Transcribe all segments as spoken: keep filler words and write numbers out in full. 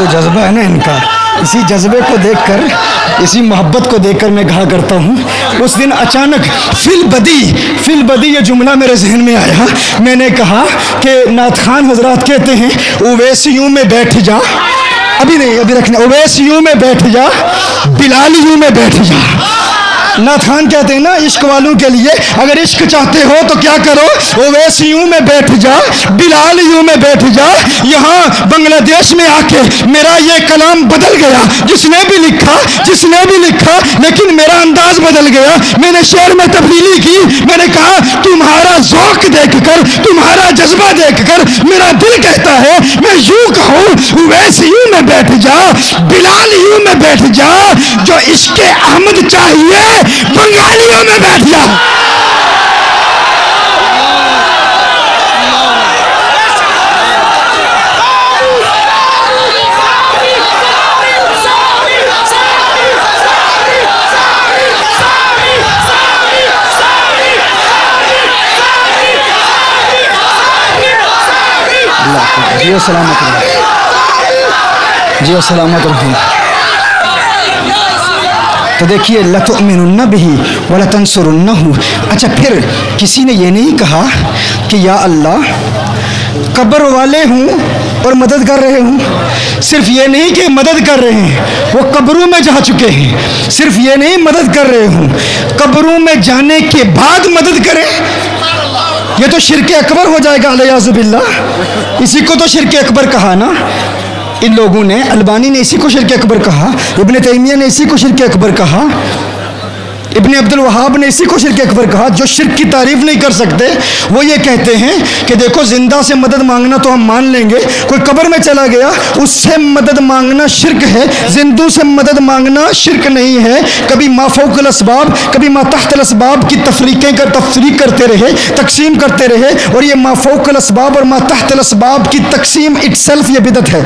जो जज्बा है ना इनका, इसी जज्बे को देखकर, इसी मोहब्बत को देखकर मैं कहा करता हूँ। उस दिन अचानक फिल बदी फिल बदी ये जुमला मेरे जहन में आया। मैंने कहा कि नाथ खान हजरात कहते हैं उवैस यूं में बैठ जा, अभी नहीं अभी रखना, उवैस यूं में बैठ जा, बिलाल यूं में बैठ जा। नाथ खान कहते हैं ना इश्क वालों के लिए, अगर इश्क चाहते हो तो क्या करो, ओवैस यूं में बैठ जा, बिलाल यूं में बैठ जा। यहाँ बांग्लादेश में आके मेरा ये कलाम बदल गया, जिसने भी लिखा जिसने भी लिखा लेकिन मेरा अंदाज बदल गया। मैंने शेर में तब्दीली की, मैंने कहा तुम्हारा ज़ौक़ देखकर, तुम्हारा जज्बा देखकर मेरा दिल कहता है मैं यूं कहूँ, ओवैस यूं में बैठ जा, बिलाल यूं में बैठ जा। जो इश्क अहमद चाहिए बंगालियों में बैठ जा। जियो सलामत रहो, जियो सलामत रहो। तो देखिए लतुमिनुन्ना बिही व लतंसुरुन्नहु। अच्छा, फिर किसी ने ये नहीं कहा कि या अल्लाह कब्र वाले हूँ और मदद कर रहे हूँ। सिर्फ ये नहीं कि मदद कर रहे हैं, वो कब्रों में जा चुके हैं। सिर्फ ये नहीं मदद कर रहे हूँ, कब्रों में जाने के बाद मदद करें, ये तो शिर्क अकबर हो जाएगा अलियाज़ु बिल्लाह। इसी को तो शिर्क अकबर कहा ना इन लोगों ने। अलबानी ने इसी को शिर्क अकबर कहा, इब्न तैमिया ने इसी को शिर्क अकबर कहा, इब्न अब्दुल वहाब ने इसी को शिर्क अकबर कहा। जो शिर्क की तारीफ नहीं कर सकते वो ये कहते हैं कि देखो जिंदा से मदद मांगना तो हम मान लेंगे, कोई कब्र में चला गया उससे मदद मांगना शिर्क है, जिंदू से मदद मांगना शिर्क नहीं है। कभी माफौकल असबाब, कभी मातहतल असबाब की तफरीकें कर तफरीक करते रहे, तकसीम करते रहे, और ये माफौकल असबाब और मातहतल असबाब की तकसीम इटसेल्फ ये बिदत है,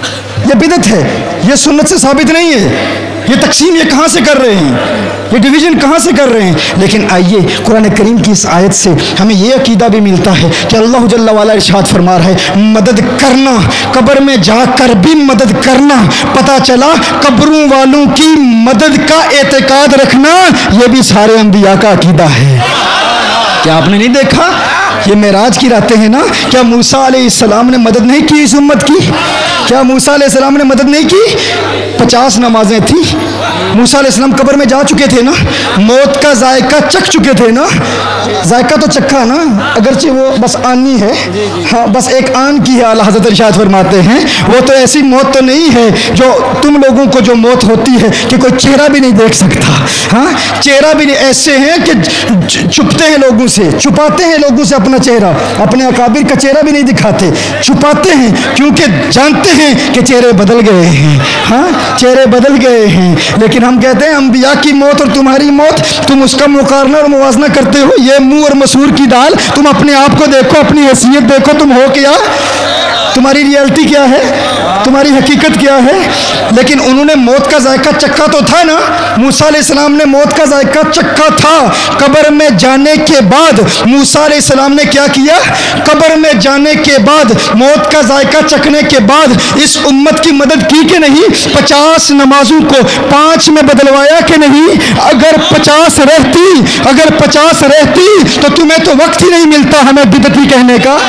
ये बिदत है, ये सुन्नत से साबित नहीं है। ये तकसीम ये कहाँ से कर रहे हैं, ये डिवीज़न कहाँ से कर रहे हैं। लेकिन आइए कुरान करीम की इस आयत से हमें ये अकीदा भी मिलता है कि अल्लाह जल्ला वाला इरशाद फरमा रहा है मदद करना, कब्र में जाकर भी मदद करना। पता चला कब्रों वालों की मदद का एतकाद रखना ये भी सारे अंबिया का अकीदा है। क्या आपने नहीं देखा ये मेराज की रातें हैं ना, क्या मूसा अलैहिस्सलाम ने मदद नहीं की इस उम्मत की? क्या मूसा अलैहिस्सलाम ने मदद नहीं की? पचास नमाजें थी, मूसा अलैहिस्सलाम कब्र में जा चुके थे ना, मौत का जायका चख चुके थे ना, जायका तो चखा ना, अगरचे वो बस आनी है, हाँ बस एक आन की है। आला हज़रत इरशाद फरमाते हैं वो तो ऐसी मौत तो नहीं है जो तुम लोगों को जो मौत होती है कि कोई चेहरा भी नहीं देख सकता, हाँ चेहरा भी नहीं, ऐसे हैं कि छुपते हैं लोगों से, छुपाते हैं लोगों से अपना चेहरा, अपने अकाबिर का चेहरा भी नहीं दिखाते, छुपाते हैं क्योंकि जानते हैं कि चेहरे बदल गए हैं, हाँ चेहरे बदल गए हैं। लेकिन हम कहते हैं अंबिया की मौत और तुम्हारी मौत, तुम उसका मुकारना और मुवाजना करते हो, ये मुंह और मसूर की दाल। तुम अपने आप को देखो, अपनी हैसियत देखो, तुम हो क्या, तुम्हारी रियलिटी क्या है, तुम्हारी हकीकत क्या है। लेकिन उन्होंने मौत का जायका चखा तो था ना, मूसा अलैहिस्सलाम ने मौत का जायका चखा था। कब्र में जाने के बाद मूसा अलैहिस्सलाम ने क्या किया, कब्र में जाने के बाद मौत का जायका चखने के बाद इस उम्मत की मदद की कि नहीं? पचास नमाजों को पाँच में बदलवाया कि नहीं? अगर पचास रहती अगर पचास रहती तो तुम्हें तो वक्त ही नहीं मिलता हमें बिदअती कहने का।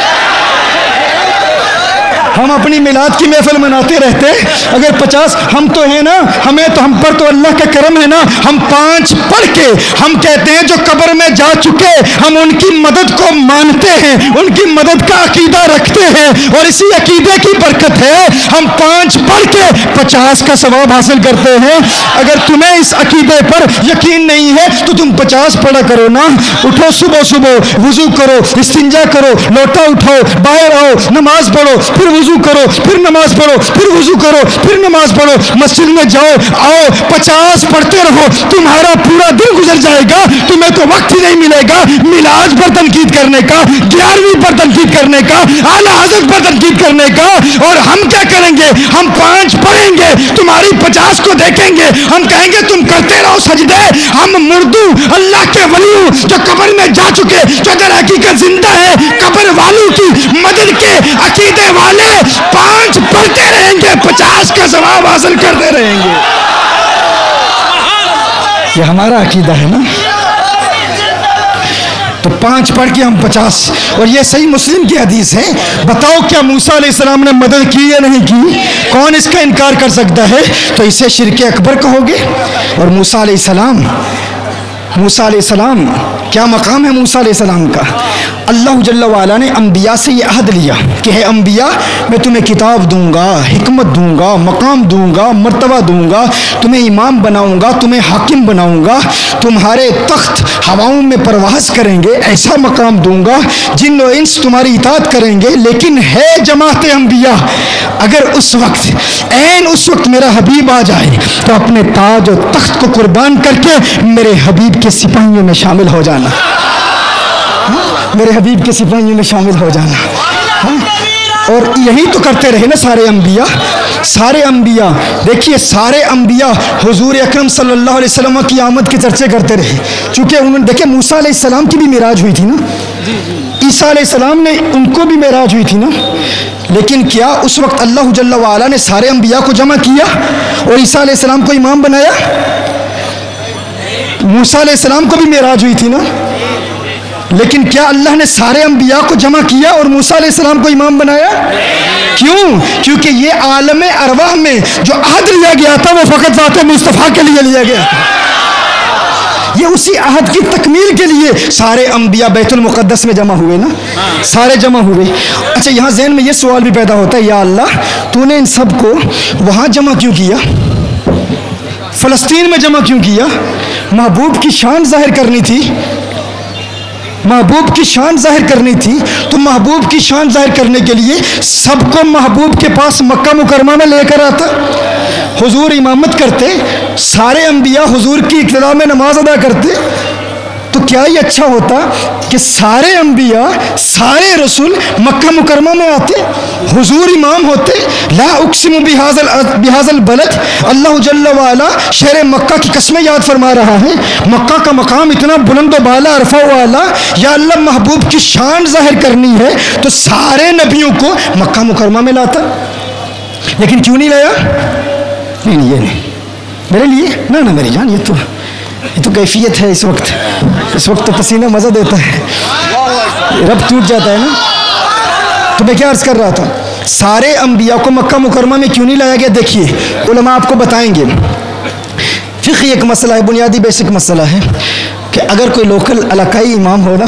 हम अपनी मिलाद की महफिल मनाते रहते, अगर पचास हम तो हैं ना, हमें तो हम पर तो अल्लाह का करम है ना, हम पांच पढ़ के हम कहते हैं जो कब्र में जा चुके हम उनकी मदद को मानते हैं, उनकी मदद का अकीदा रखते हैं, और इसी अकीदे की बरकत है हम पांच पढ़ के पचास का सवाब हासिल करते हैं। अगर तुम्हें इस अकीदे पर यकीन नहीं है तो तुम पचास पढ़ा करो ना। उठो सुबह सुबह, वुजू करो, इस्तिंजा करो, लोटा उठाओ, बाहर आओ, नमाज पढ़ो, फिर वुजू करो, फिर नमाज पढ़ो, फिर वुजू करो, फिर नमाज पढ़ो, मस्जिद में जाओ, आओ, पचास पढ़ते रहो, तुम्हारा पूरा दिन गुजर जाएगा, तुम्हें तो वक्त ही नहीं मिलेगा मिलाद पर तनकीद करने का, ग्यारहवीं पर तनकीद करने का, आला हज़रत पर तनकीद करने का। और हम क्या करेंगे, हम पांच पढ़ेंगे, तुम्हारी पचास को देखेंगे, हम कहेंगे तुम करते रहो सजदे। हम मुर्दू अल्लाह के वली जो कब्र में जा चुके, जो अगर हकीकत जिंदा है, कब्र वालों की मदद के अकीदे वाले پانچ پڑھتے رہیں گے پچاس کا ثواب حاصل کرتے رہیں گے. یہ ہمارا عقیدہ ہے نا. تو پانچ پڑھ کے ہم پچاس. اور یہ صحیح مسلم کی حدیث ہے. بتاؤ کیا موسیٰ علیہ السلام نے مدد کی یا نہیں کی؟ کون اس کا انکار کر سکتا ہے؟ تو اسے شرک اکبر کہو گے. اور موسیٰ علیہ السلام موسیٰ علیہ السلام کیا مقام ہے موسیٰ علیہ السلام کا؟ اللہ جل وعلا نے انبیاء سے یہ عہد لیا کہ ہے انبیاء میں تمہیں کتاب دوں گا، حکمت دوں گا، مقام دوں گا، مرتبہ دوں گا، تمہیں امام بناؤں گا، تمہیں حاکم بناؤں گا، تمہارے تخت ہواؤں میں پرواز کریں گے، ایسا مقام دوں گا جن و انس تمہاری اطاعت کریں گے. لیکن ہے جماعت انبیاء اگر اس وقت عین اس وقت میرا حبیب آ جائے تو اپنے تاج و تخت کو قربان کر کے میرے حبیب کے سپاہیوں میں شامل ہو جانا. میرے حبیب کے سپاہیوں میں شامل ہو جانا. اور یہی تو کرتے رہے نا سارے انبیاء. سارے انبیاء دیکھیے سارے انبیاء حضور اکرم صلی اللہ علیہ وسلم کی آمد کے چرچے کرتے رہے. چونکہ انہوں نے دیکھیں موسیٰ علیہ السلام کی بھی معراج ہوئی تھی نا، عیسیٰ علیہ السلام نے ان کو بھی معراج ہوئی تھی نا. لیکن کیا اس وقت اللہ جل وعلا نے سارے انبیاء کو جمع کیا اور عیسیٰ علیہ السلام کو امام بنایا؟ موسیٰ علیہ السلام کو بھی معراج ہوئی تھی نا. لیکن کیا اللہ نے سارے انبیاء کو جمع کیا اور موسیٰ علیہ السلام کو امام بنایا؟ کیوں؟ کیونکہ یہ عالم ارواح میں جو عہد لیا گیا تھا وہ فقط ذات مصطفیٰ کے لیے لیا گیا تھا. یہ اسی عہد کی تکمیل کے لیے سارے انبیاء بیت المقدس میں جمع ہوئے نا، سارے جمع ہوئے. اچھا یہاں ذہن میں یہ سوال بھی پیدا ہوتا ہے، یا اللہ تو نے ان سب کو وہاں جمع کیوں کیا؟ فلسطین میں جمع کیوں کیا؟ محبوب کی شان ظاہر کرنی تھی، محبوب کی شان ظاہر کرنی تھی. تو محبوب کی شان ظاہر کرنے کے لیے سب کو محبوب کے پاس مکہ مکرمہ میں لے کر آتا. حضور امامت کرتے، سارے انبیاء حضور کی اقتداء میں نماز ادا کرتے. تو کیا یہ اچھا ہوتا کہ سارے انبیاء سارے رسول مکہ مکرمہ میں آتے، حضور امام ہوتے؟ لا اقسم بہذا البلد، اللہ جل وعلا شہر مکہ کی قسمیں یاد فرما رہا ہے. مکہ کا مقام اتنا بلند و بالا عرفہ والا، یا اللہ محبوب کی شان ظاہر کرنی ہے تو سارے نبیوں کو مکہ مکرمہ میں لاتا. لیکن کیوں نہیں لایا؟ نہیں نہیں یہ نہیں میرے لیے، نہ نہ میری جان، یہ تو یہ تو کیفیت ہے. اس وقت اس وقت تو پسینہ مزہ دیتا ہے، رب ٹوٹ جاتا ہے نا. تو میں کیا عرض کر رہا تھا، سارے انبیاء کو مکہ مکرمہ میں کیوں نہیں لایا گیا؟ دیکھیے علماء آپ کو بتائیں گے. فقہ ایک مسئلہ ہے، بنیادی بیسک مسئلہ ہے کہ اگر کوئی لوکل علاقائی امام ہو نا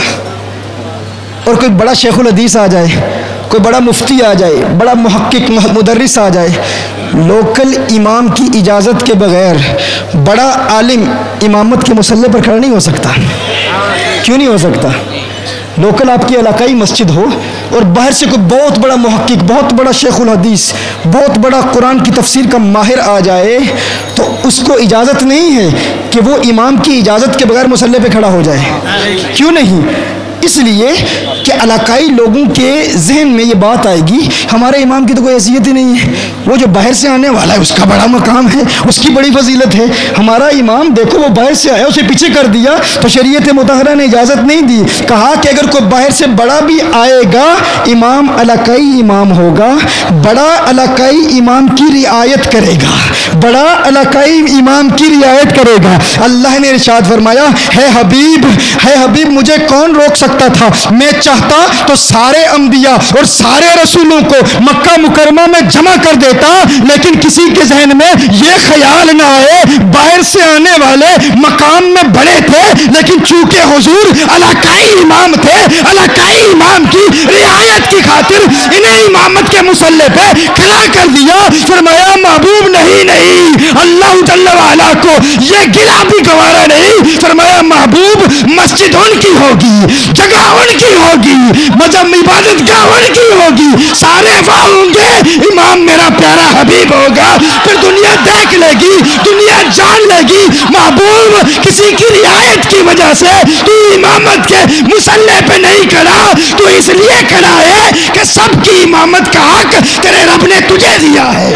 اور کوئی بڑا شیخ الحدیث آ جائے، کوئی بڑا مفتی آ جائے، بڑا محقق مدرس آ جائے، لوکل امام کی اجازت کے بغیر بڑا عالم امامت کے مصلی پر کھڑا نہیں ہو سکتا. کیوں نہیں ہو سکتا؟ لوکل آپ کی علاقائی مسجد ہو اور باہر سے کوئی بہت بڑا محقق، بہت بڑا شیخ الحدیث، بہت بڑا قرآن کی تفسیر کا ماہر آ جائے تو اس کو اجازت نہیں ہے کہ وہ امام کی اجازت کے بغیر مصلی پہ کھڑا ہو جائے. کیوں نہیں؟ اس لیے کہ علاقائی لوگوں کے ذہن میں یہ بات آئے گی ہمارے امام کی تو کوئی حیثیت ہی نہیں ہے، وہ جو باہر سے آنے والا ہے اس کا بڑا مقام ہے، اس کی بڑی فضیلت ہے. ہمارا امام دیکھو وہ باہر سے آیا، اسے پیچھے کر دیا تو شریعت مطہرہ نے اجازت نہیں دی. کہا کہ اگر کوئی باہر سے بڑا بھی آئے گا امام علاقائی امام ہوگا، بڑا علاقائی امام کی رعایت کرے گا، بڑا علاقائی امام کی رعایت کرے گا. اللہ نے ارشاد فرمایا ہے حبیب ہے حبیب مجھے کون روک سکتا تھا؟ میں چاہتا تو سارے انبیاء اور سارے رسولوں کو مکہ مکرمہ میں جمع کر دیتا، لیکن کسی کے ذہن میں یہ خیال نہ آئے. باہر سے آنے والے مقام میں بڑے تھے، لیکن چونکہ حضور علاقائی امام تھے، علاقائی امام کی رعایت کی خاطر انہیں امامت کے مصلی پہ کھڑا کر دیا. فرمایا محبوب نہیں نہیں اللہ جل وعلا کو یہ گلا بھی گوارا نہیں. فرمایا محبوب مسجد ان کی ہوگی، جگہ ان کی ہوگی، مذہب عبادت گاہ ان کی ہوگی، سارے وہاں ہوں گے، امام میرا پیارا حبیب ہوگا. پھر دنیا دیکھ لے گی، دنیا جان لے گی محبوب کسی کی رعایت کی وجہ سے تو امامت کے مصلی پہ نہیں کھڑا، تو اس لیے کھڑا ہے کہ سب کی امامت کا حق تیرے رب نے تجھے دیا ہے.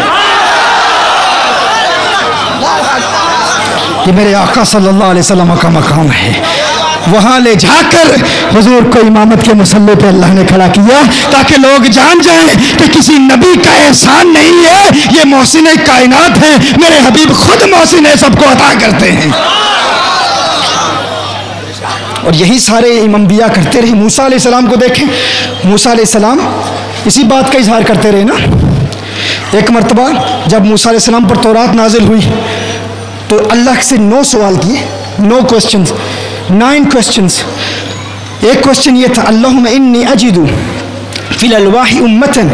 یہ میرے آقا صلی اللہ علیہ وسلم کا مقام ہے. وہاں لے جا کر حضور کو امامت کے مصلی پہ اللہ نے کھڑا کیا تاکہ لوگ جان جائیں کہ کسی نبی کا احسان نہیں ہے، یہ محسن کائنات ہے، میرے حبیب خود محسن ہے، سب کو عطا کرتے ہیں۔ اور یہی سارے انبیاء کرتے رہے۔ موسیٰ علیہ السلام کو دیکھیں، موسیٰ علیہ السلام اسی بات کا اظہار کرتے رہے نا۔ ایک مرتبہ جب موسیٰ علیہ السلام پر تورات نازل ہوئی تو اللہ سے نو سوال کیے، نو کوسچنز، نائن کوسچنز۔ ایک کوسچن یہ تھا، اللہم انی اجدو فی الالواح امتن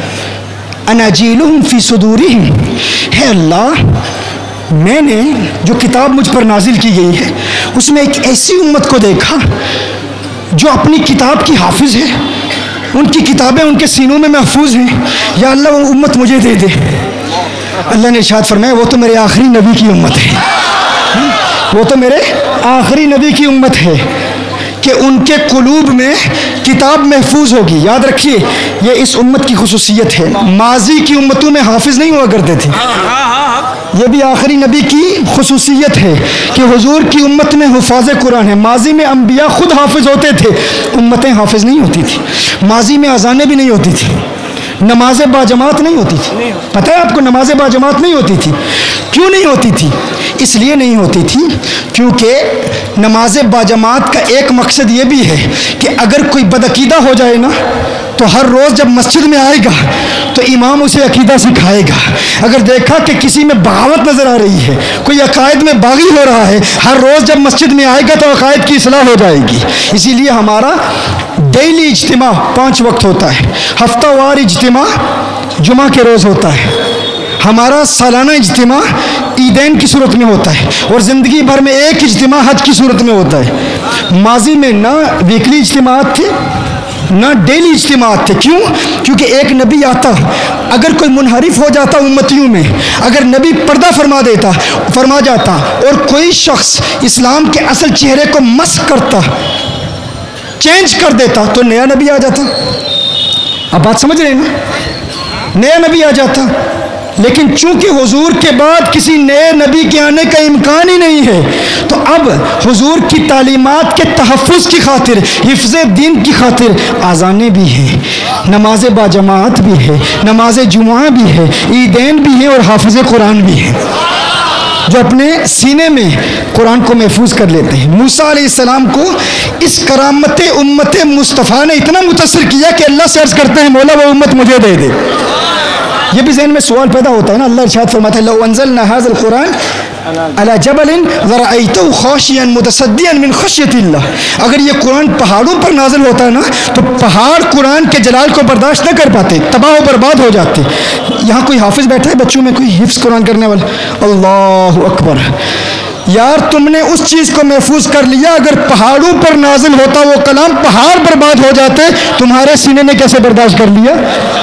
اناجیلہم فی صدورہم، ہے اللہ میں نے جو کتاب مجھ پر نازل کی گئی ہے اس میں ایک ایسی امت کو دیکھا جو اپنی کتاب کی حافظ ہے، ان کی کتابیں ان کے سینوں میں محفوظ ہیں، یا اللہ وہ امت مجھے دے دے۔ اللہ نے ارشاد فرمایا وہ تو میرے آخری نبی کی امت ہے، وہ تو میرے آخری نبی کی امت ہے کہ ان کے قلوب میں کتاب محفوظ ہوگی۔ یاد رکھیے یہ اس امت کی خصوصیت ہے، ماضی کی امتوں میں حافظ نہیں ہوا کرتے تھے، یہ بھی آخری نبی کی خصوصیت ہے کہ حضور کی امت میں حفاظ قرآن ہے۔ ماضی میں انبیاء خود حافظ ہوتے تھے، امتیں حافظ نہیں ہوتی تھی۔ ماضی میں اذانیں بھی نہیں ہوتی تھی، نماز باجماعت نہیں ہوتی تھی۔ پتہ ہے آپ کو نماز باجماعت نہیں ہوتی تھی؟ کیوں نہیں ہوتی تھی؟ اس لیے نہیں ہوتی تھی کیونکہ نماز باجماعت کا ایک مقصد یہ بھی ہے کہ اگر کوئی بدعقیدہ ہو جائے نا تو ہر روز جب مسجد میں آئے گا تو امام اسے عقیدہ سکھائے گا۔ اگر دیکھا کہ کسی میں بغاوت نظر آ رہی ہے، کوئی عقائد میں باغی ہو رہا ہے، ہر روز جب مسجد میں آئے گا تو عقائد کی اصلاح ہو جائے گی۔ اسی لیے ہمارا ڈیلی اجتماع پانچ وقت ہوتا ہے، ہفتہ وار اجتماع جمعہ کے روز ہوتا ہے، ہمارا سالانہ اجتماع عیدین کی صورت میں ہوتا ہے، اور زندگی بھر میں ایک اجتماع حج کی صورت میں ہوتا ہے۔ ماضی میں نہ ویکلی اجتماعات تھے نہ ڈیلی اجتماعات تھے۔ کیوں؟ کیونکہ ایک نبی آتا، اگر کوئی منحرف ہو جاتا امتیوں میں، اگر نبی پردہ فرما دیتا فرما جاتا اور کوئی شخص اسلام کے اصل چہرے کو مسخ کرتا، چینج کر دیتا، تو نیا نبی آ جاتا۔ اب بات سمجھ رہے ہیں نا؟ نیا نبی آ جاتا، لیکن چونکہ حضور کے بعد کسی نئے نبی کے آنے کا امکان ہی نہیں ہے تو اب حضور کی تعلیمات کے تحفظ کی خاطر، حفظ دین کی خاطر اذانیں بھی ہیں، نماز باجماعت بھی ہے، نماز جمعہ بھی ہے، عیدین بھی ہیں، اور حافظ قرآن بھی ہیں جو اپنے سینے میں قرآن کو محفوظ کر لیتے ہیں۔ موسیٰ علیہ السلام کو اس کرامت امت مصطفیٰ نے اتنا متاثر کیا کہ اللہ سے عرض کرتے ہیں مولا وہ امت مجھے دے دے۔ یہ بھی ذہن میں سوال پیدا ہوتا ہے نا، اللہ ارشاد فرماتا ہے لو انزلنا هذا القرآن على جبل لرأيته خاشعا متصدعا من خشية اللہ، اگر یہ قرآن پہاڑوں پر نازل ہوتا ہے نا تو پہاڑ قرآن کے جلال کو برداشت نہ کر پاتے، تباہ و برباد ہو جاتے۔ یہاں کوئی حافظ بیٹھا ہے بچوں میں، کوئی حفظ قرآن کرنے والا؟ اللہ اکبر، یار تم نے اس چیز کو محفوظ کر لیا، اگر پہاڑوں پر نازل ہوتا وہ کلام پہاڑ برباد ہو جاتے، تمہارے سینے نے کیسے برداشت کر لیا؟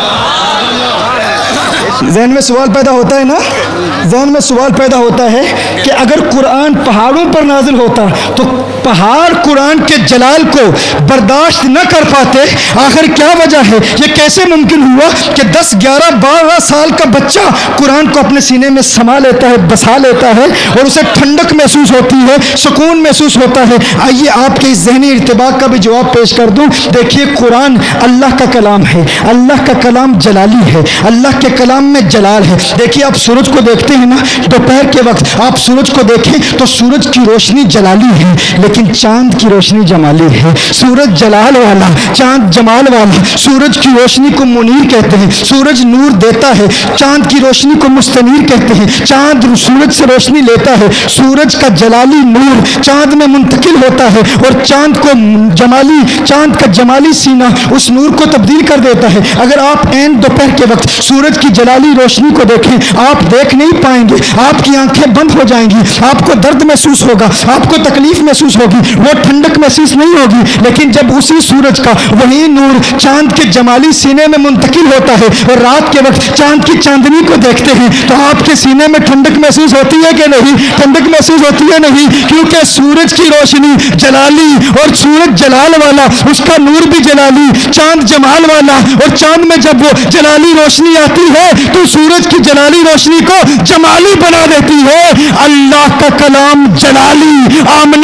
ذہن میں سوال پیدا ہوتا ہے نا، ذہن میں سوال پیدا ہوتا ہے کہ اگر قرآن پہاڑوں پر نازل ہوتا تو پہاڑ قرآن کے جلال کو برداشت نہ کر پاتے، آخر کیا وجہ ہے؟ یہ کیسے ممکن ہوا کہ دس گیارہ بارہ سال کا بچہ قرآن کو اپنے سینے میں سما لیتا ہے، بسا لیتا ہے، اور اسے ٹھنڈک محسوس ہوتی ہے، سکون محسوس ہوتا ہے؟ آئیے آپ کے اس ذہنی ارتباط کا بھی جواب پیش کر دوں۔ دیکھیے قرآن اللہ کا کلام ہے، اللہ کا کلام جلالی ہے، اللہ کے کلام میں جلال ہے۔ دیکھیے آپ سورج کو دیکھتے ہیں نا، دوپہر کے وقت آپ سورج کو دیکھیں تو سورج کی روشنی جلالی ہے، لیکن چاند کی روشنی جمالی ہے۔ سورج جلال والا، چاند جمال والا۔ سورج کی روشنی کو منیر کہتے ہیں، سورج نور دیتا ہے، چاند کی روشنی کو مستنیر کہتے ہیں۔ چاند سورج سے روشنی لیتا ہے، سورج کا جلالی نور چاند میں منتقل ہوتا ہے، اور چاند کو جمالی چاند کا جمالی سینہ اس نور کو تبدیل کر دیتا ہے۔ اگر آپ عین دوپہر کے وقت سورج کی جلالی روشنی کو دیکھیں، آپ دیکھ نہیں پائیں گے، آپ کی آنکھیں بند ہو جائیں گی، آپ کو درد محسوس ہوگا، آپ کو تکلیف محسوس ہوگی، وہ ٹھنڈک محسوس نہیں ہوگی۔ لیکن جب اسی سورج کا وہی نور چاند کے جمالی سینے میں منتقل ہوتا ہے اور رات کے وقت چاند کی چاندنی کو دیکھتے ہیں تو آپ کے سینے میں ٹھنڈک محسوس ہوتی ہے کہ نہیں؟ ٹھنڈک محسوس ہوتی ہے نہیں، کیونکہ سورج کی روشنی جلالی، اور سورج جلال والا، اس کا نور بھی جلالی، چاند جمال والا، اور چاند میں جب وہ جلالی روشنی آتی ہے تو سورج کی جلالی روشنی کو جمالی بنا دیتی ہے۔ اللہ کا کلام جلالی، آمنہ کے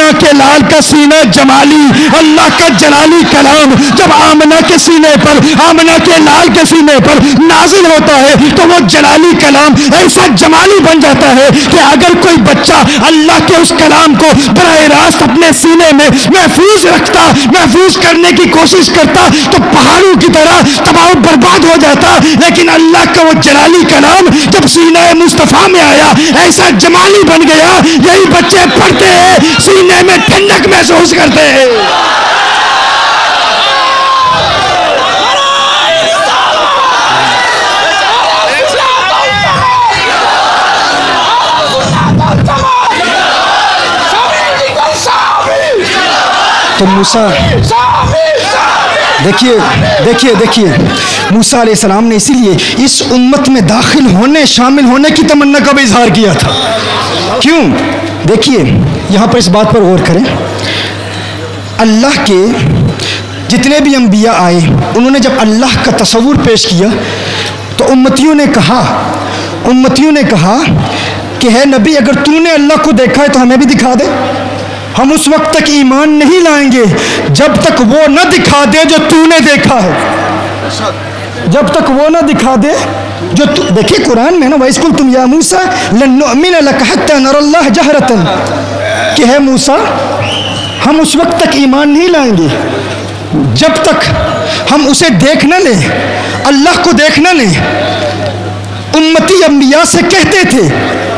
جلال کا سینہ جمالی، اللہ کا جلالی کلام جب آمنہ کے سینے پر، آمنہ کے لال کے سینے پر نازل ہوتا ہے تو وہ جلالی کلام ایسا جمالی بن جاتا ہے کہ اگر کوئی بچہ اللہ کے اس کلام کو براہ راست اپنے سینے میں محفوظ رکھتا، محفوظ کرنے کی کوشش کرتا تو پہاڑوں کی طرح تباہ و برباد ہو جاتا، لیکن اللہ کا وہ جلالی کلام جب سینہ مصطفیٰ میں آیا ایسا جمالی بن گیا، یہی بچے پڑھتے ہیں سینے میں ٹھنڈک محسوس کرتے ہیں۔ تو موسیٰ دیکھیے دیکھیے دیکھیے موسیٰ علیہ السلام نے اسی لیے اس امت میں داخل ہونے، شامل ہونے کی تمنا کا بھی اظہار کیا تھا۔ کیوں؟ دیکھیے یہاں پر اس بات پر غور کریں، اللہ کے جتنے بھی انبیاء آئے انہوں نے جب اللہ کا تصور پیش کیا تو امتیوں نے کہا امتیوں نے کہا کہ ہے نبی اگر تو نے اللہ کو دیکھا ہے تو ہمیں بھی دکھا دے، ہم اس وقت تک ایمان نہیں لائیں گے جب تک وہ نہ دکھا دے جو تو نے دیکھا ہے، جب تک وہ نہ دکھا دے جو دیکھیں قرآن میں نا وَإِذْ قُلْتُمْ يَا مُوسَىٰ لَن نُؤْمِنَ لَكَ حَتَّىٰ نَرَى اللَّهَ جَهْرَةً کہ ہے موسیٰ ہم اس وقت تک ایمان نہیں لائیں گے جب تک ہم اسے دیکھ نہ لیں، اللہ کو دیکھ نہ لیں۔ امتی انبیاء سے کہتے تھے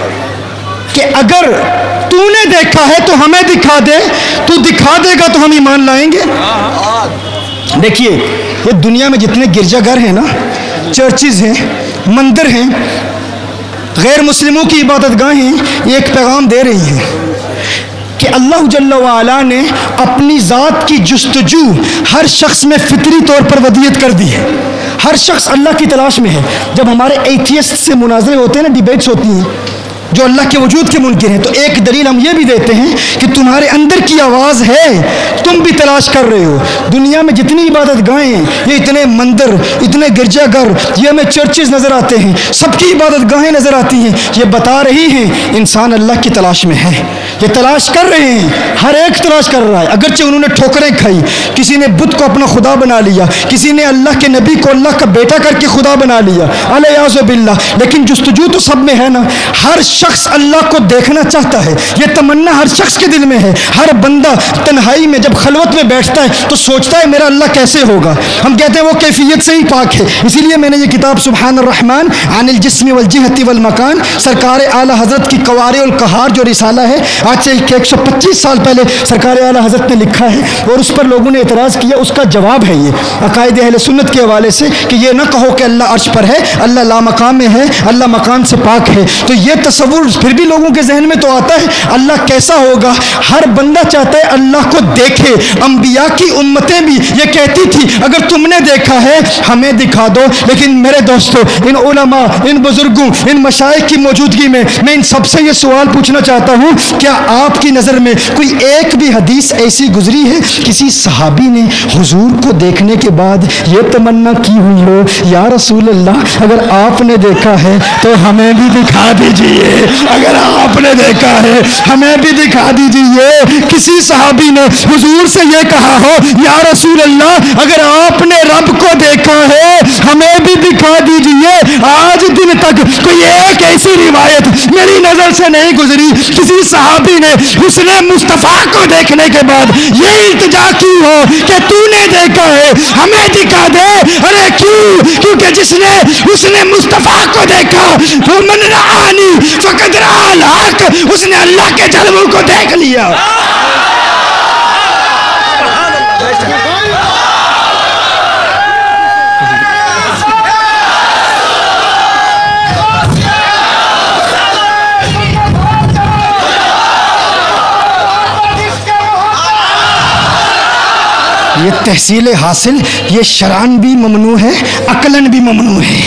کہ اگر تو نے دیکھا ہے تو ہمیں دکھا دے، تو دکھا دے گا تو ہم ایمان لائیں گے۔ دیکھیے یہ دنیا میں جتنے گرجا گھر ہیں نا، چرچز ہیں، مندر ہیں، غیر مسلموں کی عبادت گاہیں، یہ ایک پیغام دے رہی ہیں کہ اللہ جل وعلا نے اپنی ذات کی جستجو ہر شخص میں فطری طور پر ودیت کر دی ہے۔ ہر شخص اللہ کی تلاش میں ہے۔ جب ہمارے ایتھیسٹ سے مناظرے ہوتے ہیں نا، ڈیبیٹس ہوتی ہیں جو اللہ کے وجود کے منکر ہیں، تو ایک دلیل ہم یہ بھی دیتے ہیں کہ تمہارے اندر کی آواز ہے، تم بھی تلاش کر رہے ہو۔ دنیا میں جتنی عبادت گاہیں، یہ اتنے مندر، اتنے گرجا گھر، یہ ہمیں چرچز نظر آتے ہیں، سب کی عبادت گاہیں نظر آتی ہیں، یہ بتا رہی ہیں انسان اللہ کی تلاش میں ہے، یہ تلاش کر رہے ہیں، ہر ایک تلاش کر رہا ہے۔ اگرچہ انہوں نے ٹھوکریں کھائی، کسی نے بت کو اپنا خدا بنا لیا، کسی نے اللہ کے نبی کو اللہ کا بیٹا کر کے خدا بنا لیا، الیاذ باللہ، لیکن جستجو تو سب میں ہے نا۔ ہر شخص اللہ کو دیکھنا چاہتا ہے، یہ تمنا ہر شخص کے دل میں ہے۔ ہر بندہ تنہائی میں جب خلوت میں بیٹھتا ہے تو سوچتا ہے میرا اللہ کیسے ہوگا۔ ہم کہتے ہیں وہ کیفیت سے ہی پاک ہے۔ اسی لیے میں نے یہ کتاب سبحان الرحمن عن الجسم والجہت والمکان، سرکار اعلیٰ حضرت کی قوارع القہار جو رسالہ ہے، آج سے ایک سو پچیس سال پہلے سرکار اعلیٰ حضرت نے لکھا ہے، اور اس پر لوگوں نے اعتراض کیا، اس کا جواب ہے یہ عقائد اہل سنت کے حوالے سے کہ یہ نہ کہو کہ اللہ عرش پر ہے، اللہ لامقام میں ہے، اللہ مکان سے پاک ہے۔ تو یہ تصور پھر بھی لوگوں کے ذہن میں تو آتا ہے اللہ کیسا ہوگا۔ ہر بندہ چاہتا ہے اللہ کو دیکھے۔ انبیاء کی امتیں بھی یہ کہتی تھی اگر تم نے دیکھا ہے ہمیں دکھا دو، لیکن میرے دوستو، ان علماء، ان بزرگوں، ان مشائخ کی موجودگی میں میں ان سب سے یہ سوال پوچھنا چاہتا ہوں، کیا آپ کی نظر میں کوئی ایک بھی حدیث ایسی گزری ہے کسی صحابی نے حضور کو دیکھنے کے بعد یہ تمنا کی ہوئی ہو یا رسول اللہ اگر آپ نے دیکھا ہے تو ہمیں بھی دکھا دیجئے، اگر آپ نے دیکھا ہے ہمیں بھی دکھا دیجئے؟ کسی صحابی نے حضور سے یہ کہا ہو یا رسول اللہ اگر آپ نے رب کو دیکھا ہے ہمیں بھی دکھا دیجئے؟ آج دن تک کوئی ایک ایسی روایت میری نظر سے نہیں گزری کسی صحابی نے حسن مصطفیٰ کو دیکھنے کے بعد یہ التجا کی ہو کہ تو نے دیکھا ہے ہمیں دکھا دے۔ ارے کیوں؟ کیونکہ جس نے حسن مصطفیٰ کو دیکھا وہ من رآنی فقد رآ الحق، اس نے اللہ کے جلووں کو دیکھ لیا۔ یہ تحصیل حاصل یہ شرعاً بھی ممنوع ہے، عقلاً بھی ممنوع ہے۔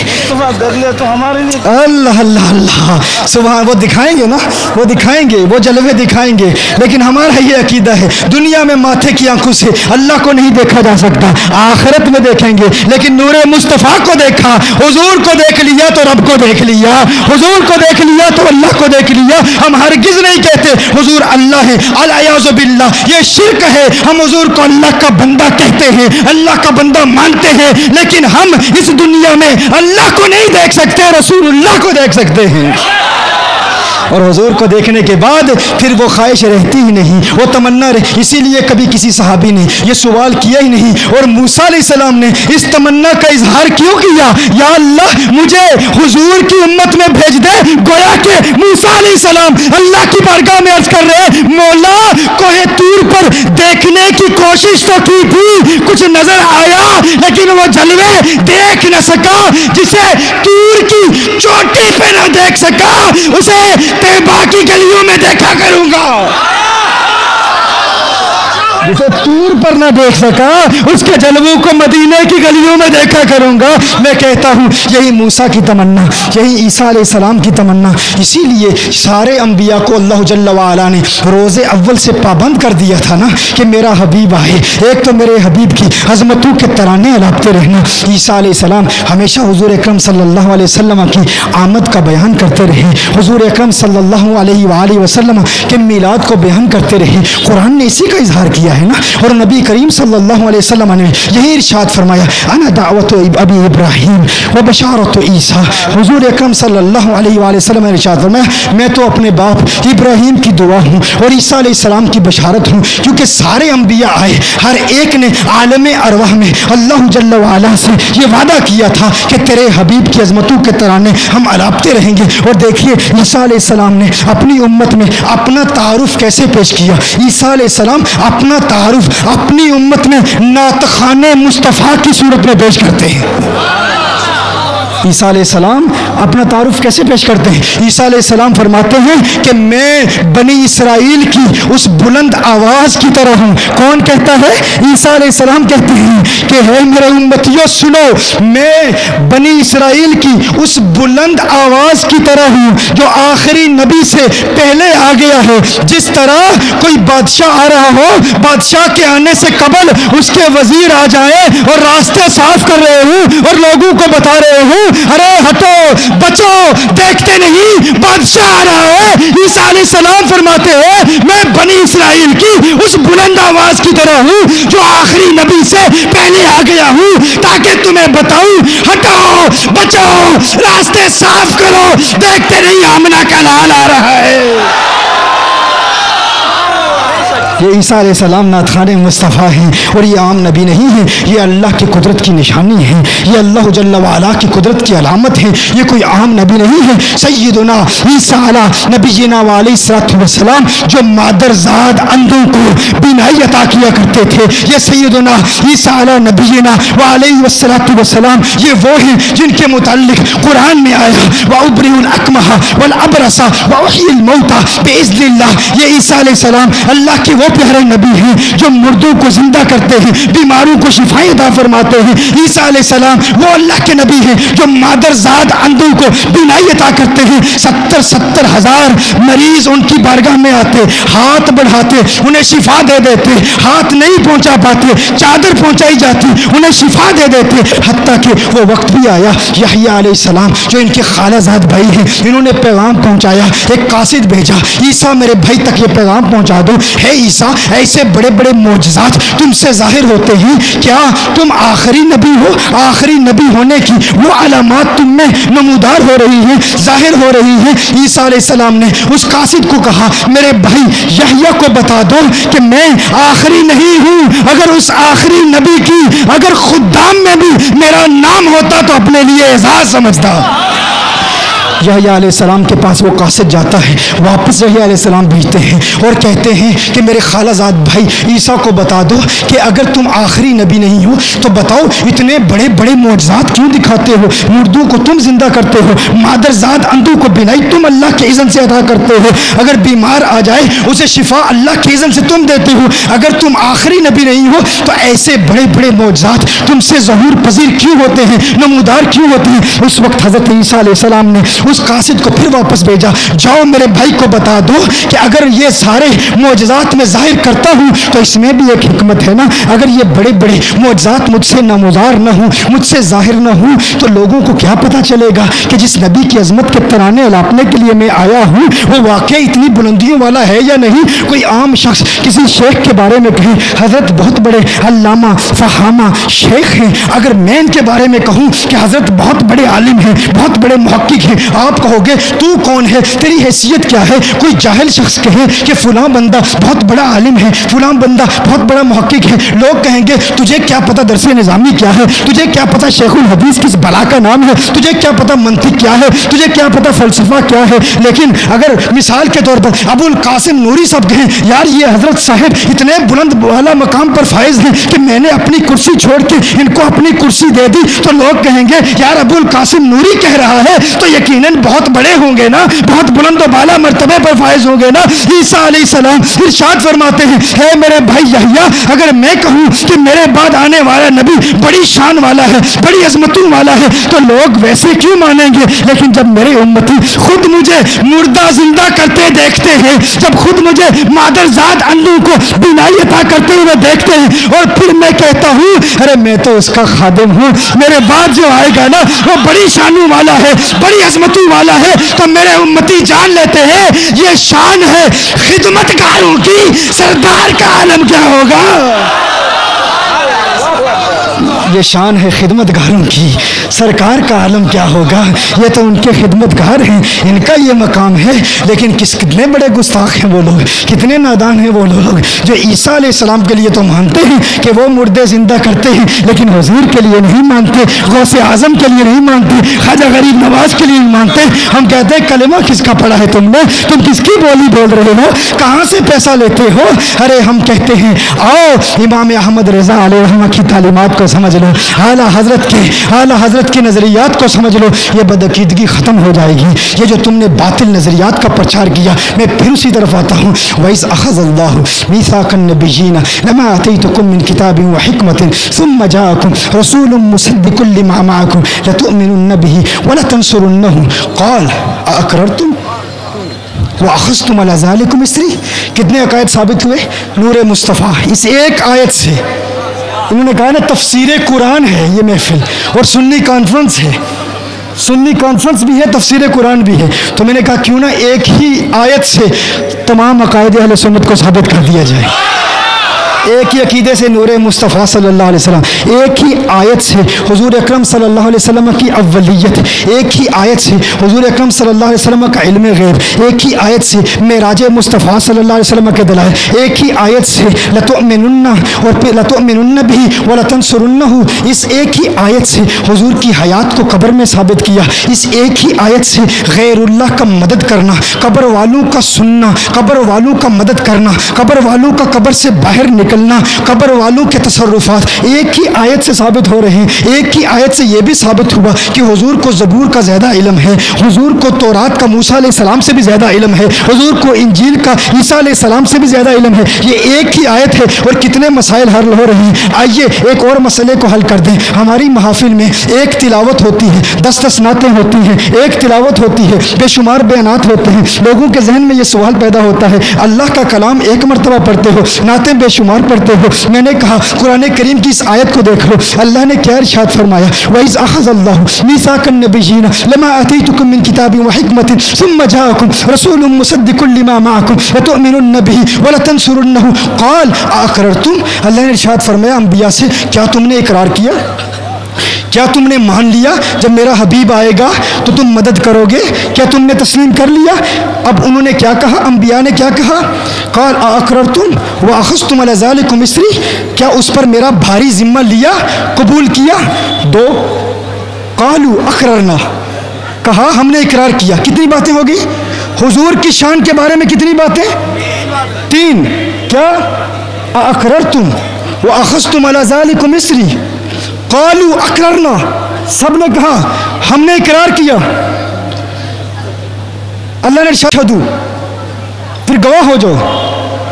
اللہ اللہ اللہ سبحان، وہ دکھائیں گے نا، وہ دکھائیں گے، وہ جلوے دکھائیں گے، لیکن ہمارا یہ عقیدہ ہے دنیا میں ماتھے کی آنکھوں سے اللہ کو نہیں دیکھا جا سکتا، آخرت میں دیکھیں گے، لیکن نور مصطفیٰ کو دیکھا، حضور کو دیکھ لیا تو رب کو دیکھ لیا، حضور کو دیکھ لیا تو اللہ کو دیکھ لیا۔ ہم ہرگز نہیں کہتے حضور اللہ ہے، الیاذ باللہ یہ شرک ہے۔ ہم حضور کو اللہ کا بندہ کہتے ہیں، اللہ کا بندہ مانتے ہیں، لیکن ہم اس دنیا میں اللہ کو نہیں دیکھ سکتے، رسول اللہ کو دیکھ سکتے ہیں۔ اور حضور کو دیکھنے کے بعد پھر وہ خواہش رہتی ہی نہیں، وہ تمنا رہی۔ اسی لیے کبھی کسی صحابی نے یہ سوال کیا ہی نہیں، اور موسیٰ علیہ السلام نے اس تمنا کا اظہار کیوں کیا؟ یا اللہ مجھے حضور کی امت میں بھیج دے۔ گویا کہ موسیٰ علیہ السلام اللہ کی بارگاہ میں عرض کر رہے، مولا کوہ طور پر دیکھنے کی کوشش تو کی تھی، کچھ نظر آیا، لیکن وہ جلوے دیکھ نہ سکا۔ جسے طور کی چوٹی پہ نہ دیکھ سکا، اسے طیبہ کی گلیوں میں دیکھا کروں گا۔ جسے طور پر نہ دیکھ سکا، اس کے جلووں کو مدینے کی گلیوں میں دیکھا کروں گا۔ میں کہتا ہوں یہی موسیٰ کی تمنا، یہی عیسیٰ علیہ السلام کی تمنا۔ اسی لیے سارے انبیاء کو اللہ جل وعلا نے روز اول سے پابند کر دیا تھا نا کہ میرا حبیب آئے، ایک تو میرے حبیب کی عظمتوں کے ترانے الاپتے رہنا۔ عیسیٰ علیہ السلام ہمیشہ حضور اکرم صلی اللہ علیہ وسلم کی آمد کا بیان کرتے رہے، حضور اکرم صلی اللہ علیہ وآلہ وسلم کے میلاد کو بیان کرتے رہے۔ قرآن نے اسی کا اظہار کیا ہے نا، اور نبی کریم صلی اللہ علیہ وسلم نے یہی ارشاد فرمایا، انا دعوت ابی ابراہیم و بشارت عیسیٰ۔ حضور اکرم صلی اللہ علیہ وآلہ وسلم نے ارشاد فرمایا، میں تو اپنے باپ ابراہیم کی دعا ہوں اور عیسیٰ علیہ السلام کی بشارت ہوں، کیونکہ سارے انبیاء آئے، ہر ایک نے عالم ارواح میں اللہ جل وعلا سے یہ وعدہ کیا تھا کہ تیرے حبیب کی عظمتوں کے ترانے ہم الاپتے رہیں گے۔ اور دیکھیے عیسیٰ علیہ السلام نے اپنی امت میں اپنا تعارف کیسے پیش کیا۔ عیسیٰ علیہ السلام اپنا تعارف اپنی امت میں نعت خوان مصطفیٰ کی صورت میں پیش کرتے ہیں۔ عیسیٰ علیہ السلام اپنا تعارف کیسے پیش کرتے ہیں؟ عیسیٰ علیہ السلام فرماتے ہیں کہ میں بنی اسرائیل کی اس بلند آواز کی طرح ہوں۔ کون کہتا ہے؟ عیسیٰ علیہ السلام کہتے ہیں کہ ہے میرے امتیوں سنو، میں بنی اسرائیل کی اس بلند آواز کی طرح ہوں جو آخری نبی سے پہلے آ گیا ہے۔ جس طرح کوئی بادشاہ آ رہا ہو، بادشاہ کے آنے سے قبل اس کے وزیر آ جائے اور راستے صاف کر رہے ہوں اور لوگوں کو بتا رہے ہوں، ارے ہٹو بچو، دیکھتے نہیں بادشاہ آ رہا ہے۔ عیسیٰ علیہ السلام فرماتے ہیں میں بنی اسرائیل کی اس بلند آواز کی طرح ہوں جو آخری نبی سے پہلے آ گیا ہوں، تاکہ تمہیں بتاؤں ہٹو بچو، راستے صاف کرو، دیکھتے نہیں آمنہ کا لال آ رہا ہے۔ یہ عیسیٰ علیہ السلام نعت خوان مصطفیٰ ہیں، اور یہ عام نبی نہیں ہے، یہ اللہ کی قدرت کی نشانی ہے، یہ اللہ جل وعلا کی قدرت کی علامت ہے، یہ کوئی عام نبی نہیں ہے۔ سیدنا عیسیٰ علیہ نبینا علیہ الصلوۃ والسلام جو مادرزاد اندھوں کو بینائی عطا کیا کرتے تھے، یہ سیدنا عیسیٰ علیہ نبینا علیہ الصلوۃ والسلام یہ وہ ہیں جن کے متعلق قرآن میں آیا وَأُبْرِئُ الْأَكْمَحَ وَالْأَبْرَصَ وَأُحْيِي الْمَوْتَى بِإِذْنِ اللَّهِ۔ یہ عیسیٰ علیہ السلام اللہ کے وہ پیارے نبی ہیں جو مردوں کو زندہ کرتے ہیں، بیماروں کو شفائیں عطا فرماتے ہیں۔ عیسیٰ علیہ السلام وہ اللہ کے نبی ہیں جو مادرزاد اندھوں کو بینائی عطا کرتے ہیں۔ ستر ستر ہزار مریض ان کی بارگاہ میں آتے، ہاتھ بڑھاتے، انہیں شفا دے دیتے، ہاتھ نہیں پہنچا پاتے، چادر پہنچائی جاتی، انہیں شفا دے دیتے، حتیٰ کہ وہ وقت بھی آیا یحییٰ علیہ السلام جو ان کے خالہ زاد بھائی ہیں، انہوں نے پیغام پہنچایا، ایک قاصد بھیجا، عیسیٰ میرے بھائی تک یہ پیغام پہنچا دو، ہے عیسیٰ ایسے بڑے بڑے معجزات تم سے ظاہر ہوتے ہیں، کیا تم آخری نبی ہو؟ آخری نبی ہونے کی وہ علامات تم میں نمودار ہو رہی ہیں، ظاہر ہو رہی ہیں۔ عیسیٰ علیہ السلام نے اس قاصد کو کہا میرے بھائی یحییٰ کو بتا دو کہ میں آخری نہیں ہوں، اگر اس آخری نبی کی اگر خدام میں بھی میرا نام ہوتا تو اپنے لیے اعزاز سمجھتا۔ یحییٰ علیہ السلام کے پاس وہ قاصد جاتا ہے، واپس یحییٰ علیہ السلام بھیجتے ہیں اور کہتے ہیں کہ میرے خالہ زاد بھائی عیسیٰ کو بتا دو کہ اگر تم آخری نبی نہیں ہو تو بتاؤ اتنے بڑے بڑے معجزات کیوں دکھاتے ہو؟ مردوں کو تم زندہ کرتے ہو، مادرزاد اندھوں کو بینائی تم اللہ کے اذن سے عطا کرتے ہو، اگر بیمار آ جائے اسے شفا اللہ کے اذن سے تم دیتے ہو، اگر تم آخری نبی نہیں ہو تو ایسے بڑے بڑے معجزات تم سے ظہور پذیر کیوں ہوتے ہیں، نمودار کیوں ہوتے ہیں؟ اس وقت حضرت عیسیٰ علیہ السلام نے اس قاصد کو پھر واپس بھیجا، جاؤ میرے بھائی کو بتا دو کہ اگر یہ سارے معجزات میں ظاہر کرتا ہوں تو اس میں بھی ایک حکمت ہے نا، اگر یہ بڑے بڑے معجزات مجھ سے نامزار نہ ہوں، مجھ سے ظاہر نہ ہوں، تو لوگوں کو کیا پتا چلے گا کہ جس نبی کی عظمت کے ترانے الاپنے کے لیے میں آیا ہوں وہ واقعی اتنی بلندیوں والا ہے یا نہیں۔ کوئی عام شخص کسی شیخ کے بارے میں کہیں حضرت بہت بڑے علامہ فہامہ شیخ ہیں، اگر میں ان کے بارے میں کہوں کہ حضرت بہت بڑے عالم ہیں، بہت بڑے محقق ہیں، آپ کہو گے تو کون ہے، تیری حیثیت کیا ہے؟ کوئی جاہل شخص کہے کہ فلاں بندہ بہت بڑا عالم ہے، فلاں بندہ بہت بڑا محقق ہے، لوگ کہیں گے تجھے کیا پتا درس نظامی کیا ہے، تجھے کیا پتا شیخ الحدیث کس بلا کا نام ہے، تجھے کیا پتا منطق کیا ہے، تجھے کیا پتا فلسفہ کیا ہے۔ لیکن اگر مثال کے طور پر ابو القاسم نوری صاحب کہیں یار یہ حضرت صاحب اتنے بلند والا مقام پر فائز ہیں کہ میں نے اپنی کرسی چھوڑ کے ان کو اپنی کرسی دے دی، تو لوگ کہیں گے یار ابو القاسم نوری کہہ رہا ہے تو یقیناً بہت بڑے ہوں گے نا، بہت بلند و بالا مرتبے پر فائز ہوں گے نا۔ عیسیٰ علیہ السلام ارشاد فرماتے ہیں ہے میرے بھائی یحییٰ، اگر میں کہوں کہ میرے بعد آنے والا نبی بڑی شان والا ہے، بڑی عظمتوں والا ہے، تو لوگ ویسے کیوں مانیں گے؟ لیکن جب میرے امتی خود مجھے مردہ زندہ کرتے دیکھتے ہیں، جب خود مجھے مادرزاد اندھوں کو بینائی عطا کرتے ہوئے دیکھتے ہیں، اور پھر میں کہتا ہوں ارے میں تو اس کا خادم ہوں، میرے بعد جو آئے گا نا وہ بڑی شانوں والا ہے، بڑی عظمتوں والا ہے، تو میرے امتی جان لیتے ہیں یہ شان ہے خدمت گاروں کی، سردار کا عالم کیا ہوگا؟ یہ شان ہے خدمت گاروں کی، سرکار کا عالم کیا ہوگا؟ یہ تو ان کے خدمت گار ہیں، ان کا یہ مقام ہے۔ لیکن کس کتنے بڑے گستاخ ہیں وہ لوگ، کتنے نادان ہیں وہ لوگ جو عیسیٰ علیہ السلام کے لیے تو مانتے ہیں کہ وہ مردے زندہ کرتے ہیں، لیکن حضور کے لیے نہیں مانتے، غوث اعظم کے لیے نہیں مانتے، خواجہ غریب نواز کے لیے نہیں مانتے۔ ہم کہتے ہیں کلمہ کس کا پڑھا ہے تم نے؟ تم کس کی بولی بول رہے ہو؟ کہاں سے پیسہ لیتے ہو؟ ارے ہم کہتے ہیں آؤ امام احمد رضا علیہ رحمہ کی تعلیمات کو سمجھ لو، اعلیٰ حضرت کے اعلیٰ حضرت کے نظریات کو سمجھ لو، یہ بدعقیدگی ختم ہو جائے گی۔ یہ جو تم نے باطل نظریات کا پرچار کیا، میں پھر اسی طرف آتا ہوں، وَإِذْ أَخَذَ اللَّهُ مِيثَاقَ النَّبِيِّينَ لَمَا آتَيْتُكُم مِّن كِتَابٍ وَحِكْمَةٍ ثُمَّ جَاءَكُمْ رَسُولٌ مُّصَدِّقٌ لِّمَا مَعَكُمْ لَتُؤْمِنُنَّ بِهِ وَلَتَنصُرُنَّهُ قَالَ أَأَقْرَرْتُمْ وَأَخَذْتُمْ عَلَىٰ ذَلِكُمْ إِصْرِي۔ کتنے عقائد ثابت ہوئے نور مصطفیٰ اس ایک آیت سے؟ انہوں نے کہا نا تفسیر قرآن ہے یہ محفل، اور سنی کانفرنس ہے، سنی کانفرنس بھی ہے، تفسیر قرآن بھی ہے، تو میں نے کہا کیوں نہ ایک ہی آیت سے تمام عقائد اہل سنت کو ثابت کر دیا جائے۔ ایک ہی عقیدے سے نور مصطفیٰ صلی اللہ علیہ وسلم، ایک ہی آیت سے حضور اکرم صلی اللہ علیہ وسلم کی اولیت، ایک ہی آیت سے حضور اکرم صلی اللہ علیہ وسلم کا علم غیب، ایک ہی آیت سے معراج مصطفیٰ صلی اللہ علیہ وسلم کے دلائل، ایک ہی آیت سے لتؤمنن اور پھر لتؤمنن به ولتنصرنہ، اس ایک ہی آیت سے حضور کی حیات کو قبر میں ثابت کیا، اس ایک ہی آیت سے غیر اللہ کا مدد کرنا، قبر والوں کا سننا، قبر والوں کا مدد کرنا، قبر والوں کا قبر سے باہر نکل نکلنا، قبر والوں کے تصرفات ایک ہی آیت سے ثابت ہو رہے ہیں۔ ایک ہی آیت سے یہ بھی ثابت ہوا کہ حضور کو زبور کا زیادہ علم ہے، حضور کو تورات کا موسیٰ علیہ السلام سے بھی زیادہ علم ہے، حضور کو انجیل کا عیسیٰ علیہ السلام سے بھی زیادہ علم ہے۔ یہ ایک ہی آیت ہے اور کتنے مسائل حل ہو رہے ہیں۔ آئیے ایک اور مسئلے کو حل کر دیں۔ ہماری محافل میں ایک تلاوت ہوتی ہے، دس دس نعتیں ہوتی ہیں، ایک تلاوت ہوتی ہے، بے شمار بیانات ہوتے ہیں۔ لوگوں کے ذہن میں یہ سوال پیدا ہوتا ہے اللہ کا کلام ایک مرتبہ پڑھتے ہو، نعتیں بے شمار پڑھتے ہو۔ میں نے کہا قرآن کریم کی اس آیت کو دیکھ لو، اللہ نے کیا ارشاد فرمایا، وَإِذْ أَخَذَ اللَّهُ مِيثَاقَ النَّبِيِّينَ لَمَا آتَيْتُكُم مِّن كِتَابٍ وَحِكْمَةٍ ثُمَّ جَاءَكُمْ رَسُولٌ مُّصَدِّقٌ لِّمَا مَعَكُمْ لَتُؤْمِنُنَّ بِهِ وَلَتَنصُرُنَّهُ قَالَ أَأَقْرَرْتُمْ، اللہ نے ارشاد فرمایا انبیاء سے کیا تم نے اقرار کیا، کیا تم نے مان لیا جب میرا حبیب آئے گا تو تم مدد کرو گے، کیا تم نے تسلیم کر لیا؟ اب انہوں نے کیا کہا، انبیاء نے کیا کہا، قال اقررتم واخذتم علی ذلکم اسری، کیا اس پر میرا بھاری ذمہ لیا، قبول کیا؟ دو، قالوا اقررنا، کہا ہم نے اقرار کیا۔ کتنی باتیں ہوگی؟ حضور کی شان کے بارے میں کتنی باتیں؟ تین۔ کیا؟ اقررتم واخذتم علی ذلکم اسری، قالوا اقررنا، سب نے کہا ہم نے اقرار کیا۔ اللہ نے ارشاد دو، پھر گواہ ہو جاؤ۔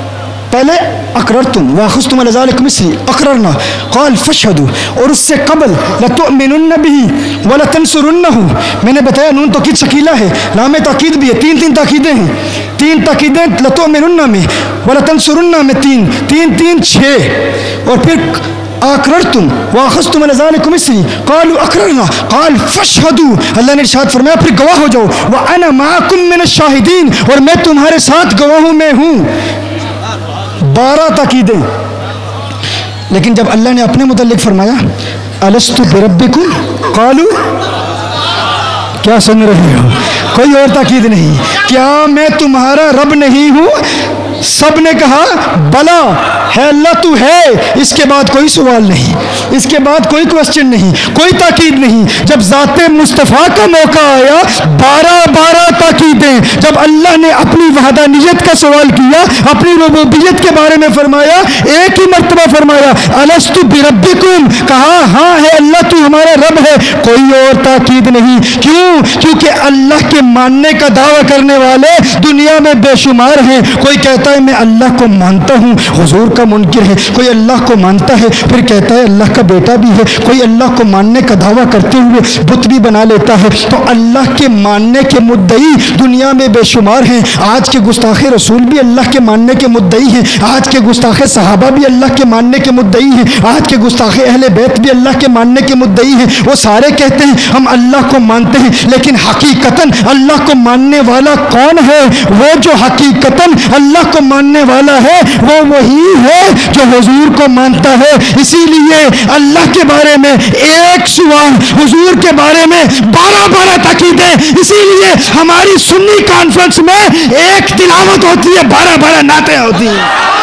پہلے اقررتم واخذتم علی ذلکم اسری اقررنا قال فاشهدوا، اور اس سے قبل لتؤمنن به ولتنصرنہ، میں نے بتایا نون توکید ثقیلہ ہے، لام تاکید بھی ہے، تین تین تاکیدیں ہیں، تین تاکیدیں لتؤمنن میں ولتنصرنہ میں تین تین تین چھ، اور پھر اقررتم واخذتم علی ذلکم اسری قالوا اقررنا قال فاشهدوا، اللہ نے ارشاد فرمایا پھر گواہ ہو جاؤ، وانا معکم من الشاہدین، اور میں تمہارے ساتھ گواہوں میں ہوں۔ بارہ تاکیدیں، لیکن جب اللہ نے اپنے متعلق فرمایا الست بربکم قالوا، کیا سن رہے ہو؟ کوئی اور تاکید نہیں، کیا میں تمہارا رب نہیں ہوں؟ سب نے کہا بلا ہے اللہ تو ہے، اس کے بعد کوئی سوال نہیں، اس کے بعد کوئی کوشچن نہیں، کوئی تاکید نہیں۔ جب ذات مصطفیٰ کا موقع آیا بارہ بارہ تاکیدیں، جب اللہ نے اپنی وحدانیت کا سوال کیا، اپنی ربوبیت کے بارے میں فرمایا، ایک ہی مرتبہ فرمایا الست بربکم، کہا ہاں ہے اللہ تو ہمارا رب ہے، کوئی اور تاکید نہیں۔ کیوں؟ کیونکہ اللہ کے ماننے کا دعویٰ کرنے والے دنیا میں بے شمار ہیں۔ کوئی کہتا ہے میں اللہ کو مانتا ہوں، حضور کا منکر ہے، کوئی اللہ کو مانتا ہے پھر کہتا ہے اللہ کا بیٹا بھی ہے، کوئی اللہ کو ماننے کا دعویٰ کرتے ہوئے بت بھی بنا لیتا ہے۔ تو اللہ کے ماننے کے مدعی دنیا میں بے شمار ہیں۔ آج کے گستاخ رسول بھی اللہ کے ماننے کے مدعی ہیں، آج کے گستاخ صحابہ بھی اللہ کے ماننے کے مدعی ہیں، آج کے گستاخ اہل بیت بھی اللہ کے ماننے کے مدعی ہیں۔ وہ سارے کہتے ہیں ہم اللہ کو مانتے ہیں، لیکن حقیقتاً اللہ کو ماننے والا کون ہے؟ وہ جو حقیقتاً اللہ کو ماننے والا ہے وہ وہی ہے جو حضور کو مانتا ہے۔ اسی لیے اللہ کے بارے میں ایک سوال، حضور کے بارے میں بارہ بارہ تاکیدیں۔ اسی لیے ہماری سنی کانفرنس میں ایک تلاوت ہوتی ہے، بارہ بارہ نعتیں ہوتی ہیں۔